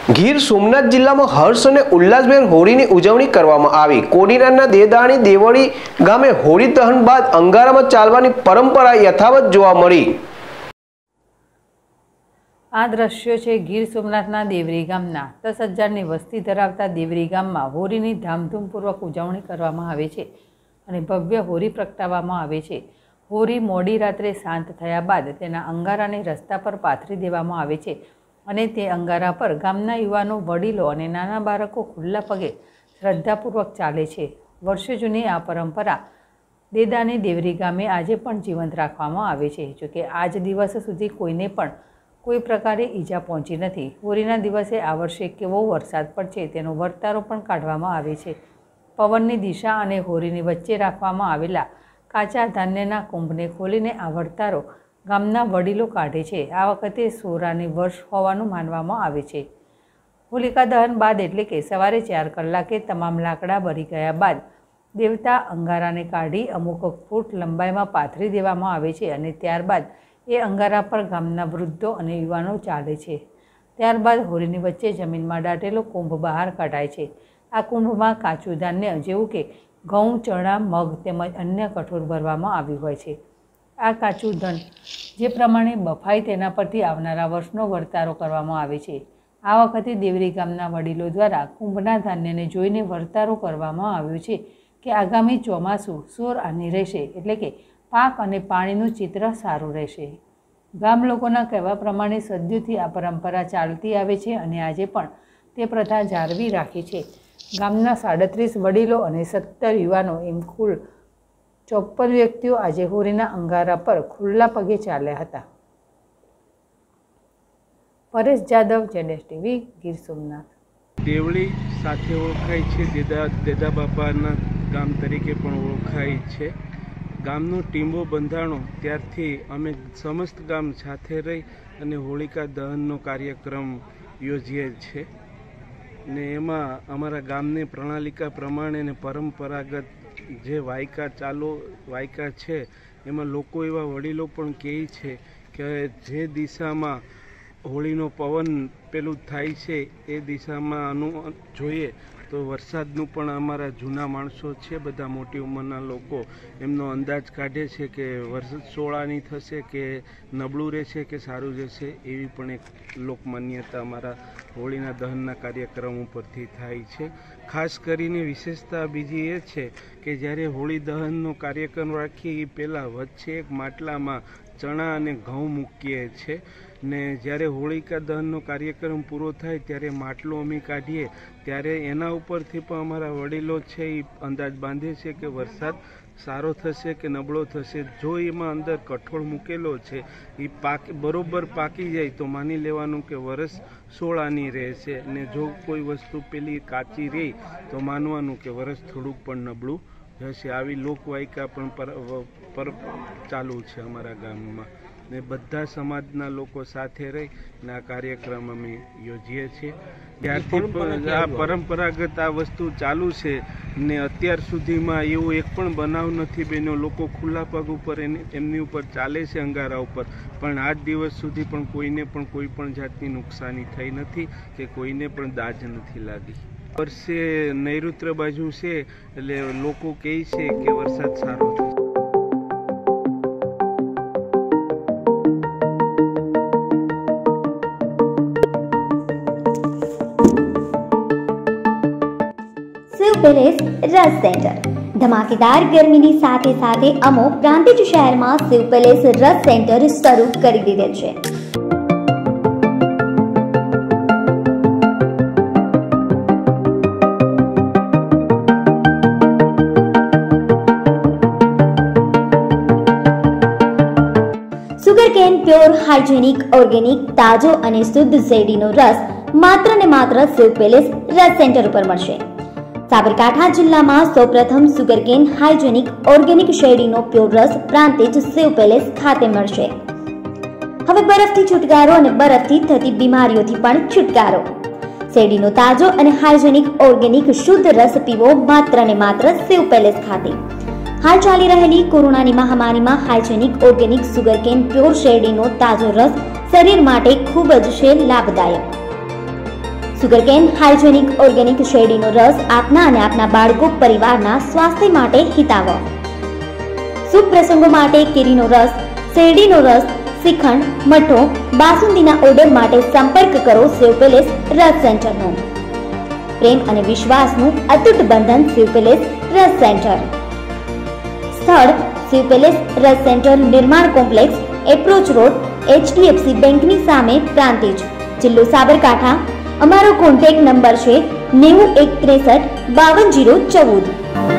ગીર સોમનાથ જિલ્લામાં હર્ષ અને ઉલ્લાસભેર હોળીની ઉજવણી કરવામાં આવી। કોડીનારના દેદાણી દેવળી ગામે હોળી દહન બાદ અંગારામાં ચાલવાની પરંપરા યથાવત જોવા મળી। આ દ્રશ્યો છે ગીર સોમનાથના દેવરી ગામના। 10,000ની વસ્તી ધરાવતા દેવરી ગામમાં હોળીની ધામધૂમપૂર્વક ઉજવણી કરવામાં આવે છે અને ભવ્ય હોળી પ્રગટાવવામાં આવે છે। હોળી મોડી રાત્રે શાંત થયા બાદ તેના અંગારાને રસ્તા પર પાથરી દેવામાં આવે છે અને તે અંગારા પર ગામના યુવાનો, વડીલો અને નાના બાળકો ખુલ્લા પગે શ્રદ્ધાપૂર્વક ચાલે છે। વર્ષો જૂની આ પરંપરા દેદાણી દેવરી ગામે આજે પણ જીવંત રાખવામાં આવે છે। જોકે આજ દિવસ સુધી કોઈને પણ કોઈ પ્રકારે ઈજા પહોંચી નથી। હોળીના દિવસે આ વર્ષે કેવો વરસાદ પડશે તેનો વર્તારો પણ કાઢવામાં આવે છે। પવનની દિશા અને હોળીની વચ્ચે રાખવામાં આવેલા કાચા ધાન્યના કુંભને ખોલીને આ વર્તારો ગામના વડીલો કાઢે છે। આ વખતે સોરાની વર્ષ હોવાનું માનવામાં આવે છે। હોલિકા દહન બાદ એટલે કે સવારે 4 કલાકે તમામ લાકડા બળી ગયા બાદ દેવતા અંગારાને કાઢી અમુક ફૂટ લંબાઈમાં પાથરી દેવામાં આવે છે અને ત્યારબાદ એ અંગારા પર ગામના વૃદ્ધો અને યુવાનો ચાલે છે। ત્યારબાદ હોળીની વચ્ચે જમીનમાં દાટેલો કુંભ બહાર કઢાય છે। આ કુંભમાં કાચું ધાન્ય જેવું કે ઘઉં, ચણા, મગ તેમજ અન્ય કઠોળ ભરવામાં આવ્યું હોય છે। આ કાચું ધન જે પ્રમાણે બફાય તેના પરથી આવનારા વર્ષનો વર્તારો કરવામાં આવે છે। આ વખતે દેવરી ગામના વડીલો દ્વારા કુંભના ધાન્યને જોઈને વર્તારો કરવામાં આવ્યો છે કે આગામી ચોમાસું સોર આની રહેશે, એટલે કે પાક અને પાણીનું ચિત્ર સારું રહેશે। ગામ લોકોના કહેવા પ્રમાણે સદીઓથી આ પરંપરા ચાલતી આવે છે અને આજે પણ તે પ્રથા જાળવી રાખી છે। ગામના 37 વડીલો અને 17 યુવાનો એમ કુલ 54 વ્યક્તિઓ આજે હોળીના અંગારા પર ખુલ્લા પગે ચાલ્યા હતા। પરેશ જાદવ, ZSTV, ગીર સોમનાથ। દેવળી સાથે ઓળખાય છે, દેદા બાપાના ગામ તરીકે પણ ઓળખાય છે। ગામનો ટીમો બંધાણો ત્યારથી અમે સમસ્ત ગામ સાથે રહી અને હોળિકા દહનનો કાર્યક્રમ યોજીએ છીએ ને એમાં અમારા ગામની પ્રણાલિકા પ્રમાણે ને પરંપરાગત જે વાયકા છે એમાં લોકો એવા વડીલો પણ કહે છે કે જે દિશામાં હોળીનો પવન પેલું થાય છે એ દિશામાં જોઈએ તો વરસાદનું પણ અમારા જૂના માણસો છે, બધા મોટી ઉંમરના લોકો એમનો અંદાજ કાઢે છે કે વરસાદ સોળાની થશે કે નબળું રહેશે કે સારું રહેશે, એવી પણ એક લોકમાન્યતા અમારા હોળીના દહનના કાર્યક્રમ ઉપરથી થાય છે। ખાસ કરીને વિશેષતા બીજી એ છે કે જ્યારે હોળી દહનનો કાર્યક્રમ રાખીએ એ પહેલાં વચ્ચે એક માટલામાં ચણા અને ઘઉં મૂકીએ છીએ ને જ્યારે હોળિકા દહનનો કાર્યક્રમ પૂરો થાય ત્યારે માટલો અમે કાઢીએ ત્યારે એના ઉપરથી પણ અમારા વડીલો છે એ અંદાજ બાંધે છે કે વરસાદ સારો થશે કે નબળો થશે। જો એમાં અંદર કઠોળ મૂકેલો છે એ બરોબર પાકી જાય તો માની લેવાનું કે વરસ સોળાની રહેશે ને જો કોઈ વસ્તુ પેલી કાચી રહી તો માનવાનું કે વરસ થોડુંક પણ નબળું જશે। આવી લોકવાયકા પણ ચાલુ છે અમારા ગામમાં ને બધા સમાજના લોકો સાથે રહી ને આ કાર્યક્રમ અમે યોજીએ છીએ। ત્યારથી આ પરંપરાગત આ વસ્તુ ચાલુ છે ને અત્યાર સુધીમાં એવો એક પણ બનાવ નથી બન્યો। લોકો ખુલ્લા પગ ઉપર એમની ઉપર ચાલે છે અંગારા ઉપર, પણ આજ દિવસ સુધી પણ કોઈને પણ કોઈ પણ જાતની નુકસાની થઈ નથી કે કોઈને પણ દાજ નથી લાગી। વર્ષે નૈઋત્ય બાજુ છે એટલે લોકો કહે છે કે વરસાદ સારો થશે। શિવ પેલેસ રસ સેન્ટર ધમાકેદાર ગરમીની સાથે સાથે અમો પ્રાંતિજ શહેરમાં શિવ પેલેસ રસ સેન્ટર શરૂ કરી દીધેલ છે। સુગરકેન પ્યોર હાઇજેનિક ઓર્ગેનિક તાજો અને શુદ્ધ શેરડીનો રસ માત્ર ને માત્ર શિવ પેલેસ રસ સેન્ટર ઉપર મળશે। સાબરકાંઠા જિલ્લામાં સૌપ્રથમ સુગરકેન હાઇજેનિક ઓર્ગેનિક શેરડીનો પ્યોર રસ પ્રાંતિજ શિવ પેલેસ ખાતે મળશે। હવે બરફથી છુટકારો અને બરફથી થતી બીમારીઓથી પણ છુટકારો। શેરડીનો તાજો અને હાઇજેનિક ઓર્ગેનિક શુદ્ધ રસ પીવો માત્ર ને માત્ર શિવ પેલેસ ખાતે। હાલ ચાલી રહેલી કોરોનાની મહામારીમાં હાઇજેનિક ઓર્ગેનિક સુગરકેન પ્યોર શેરડીનો તાજો રસ શરીર માટે ખૂબ જ છે લાભદાયક। સુગરકેન હાઇજેનિક ઓર્ગેનિક શેરડીનો રસ આપના અને આપના બાળકો પરિવારના સ્વાસ્થ્ય માટે હિતાવહ. શુભ પ્રસંગો માટે કેરીનો રસ, શેરડીનો રસ, શ્રીખંડ, મઠો, બાસુંદીના ઓર્ડર માટે સંપર્ક કરો શિવ પેલેસ રસ સેન્ટરનો. પ્રેમ અને વિશ્વાસનું અતૂટ બંધન શિવ પેલેસ રસ સેન્ટર. સ્થળ Shiv palace Ras centre, Nirman complex, approach road, HDFC બેંકની સામે, પ્રાંતિજ, જિલ્લો સાબરકાંઠા. અમારો કોન્ટેક્ટ નંબર છે 9163521014.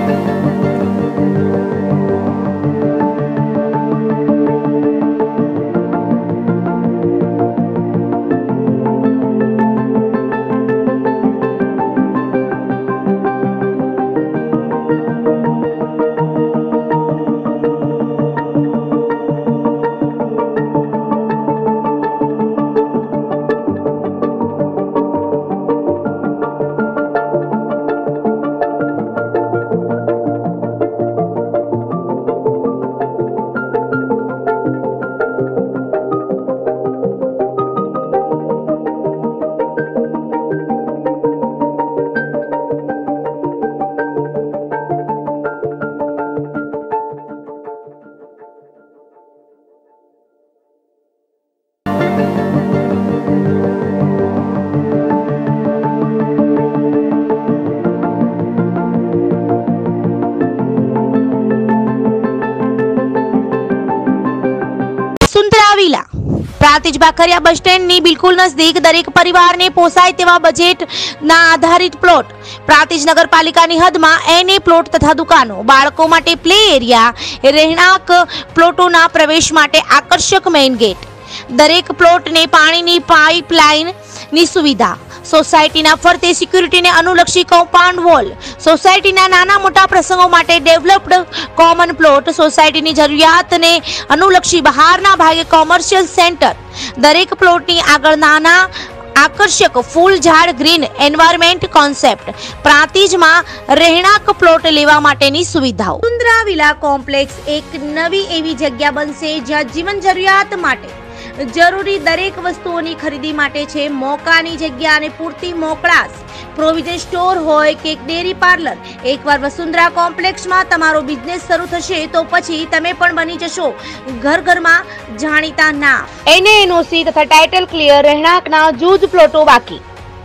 પ્રાંતિજ બાખરિયા બસ સ્ટેન્ડની બિલકુલ નજદીક દરેક પરિવારને પોસાય તેવા બજેટના આધારિત પ્લોટ. પ્રાંતિજ નગરપાલિકાની હદમાં એને પ્લોટ તથા દુકાનો, બાળકો માટે પ્લે એરિયા, રહેણાંક પ્લોટોના પ્રવેશ માટે આકર્ષક મેઇન ગેટ, દરેક પ્લોટને પાણીની પાઇપલાઇનની સુવિધા, સોસાયટીના ફરતે સિક્યુરિટીને અનુલક્ષી કમ્પાઉન્ડ વોલ, સોસાયટીના નાના મોટા પ્રસંગો માટે ડેવલપ્ડ કોમન પ્લોટ, સોસાયટીની જરૂરિયાતને અનુલક્ષી બહારના ભાગે કોમર્શિયલ સેન્ટર, દરેક પ્લોટની આગળ નાના આકર્ષક ફૂલ ઝાડ ગ્રીન એન્વાયરમેન્ટ કોન્સેપ્ટ. પ્રાંતિજમાં રહેણાંક પ્લોટ લેવા માટેની સુવિધાઓ. વસુંધરા વિલા કોમ્પ્લેક્સ એક નવી એવી જગ્યા બનશે જ્યાં જીવન જરૂરિયાત માટે જરૂરી દરેક વસ્તુઓની ખરીદી માટે છે મોકાની જગ્યા અને પૂરતી મોકળાશ. પ્રોવિઝન સ્ટોર હોય કે ડેરી પાર્લર, એકવાર વસુંધરા કોમ્પ્લેક્સમાં તમારો બિઝનેસ શરૂ થશે તો પછી તમે પણ બની જશો ઘરમાં જાણીતા નામ. NOC તથા ટાઇટલ ક્લિયર રહેણાંકના જૂજ પ્લોટો બાકી.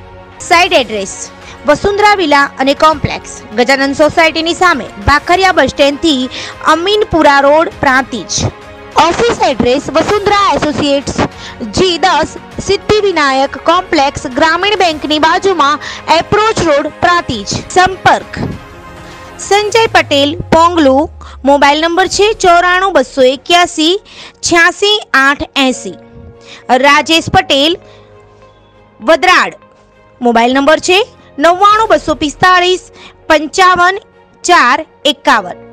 સાઇટ એડ્રેસ વસુંધરા વિલા અને કોમ્પ્લેક્સ, ગજાનંદ સોસાયટીની સામે, ભાખરિયા બસ સ્ટેન્ડથી Aminpura road, Prantij. Office address Vasundhara associates G10 Siddhivinayak complex, Gramin bank ની બાજુમાં, એપ્રોચ રોડ, પ્રાંતિજ. સંપર્ક સંજય પટેલ, પોંગલુ. મોબાઈલ નંબર છે 94 281 86 880. રાજેશ પટેલ, વદરાડ. મોબાઈલ નંબર છે 99 245 55 4 51.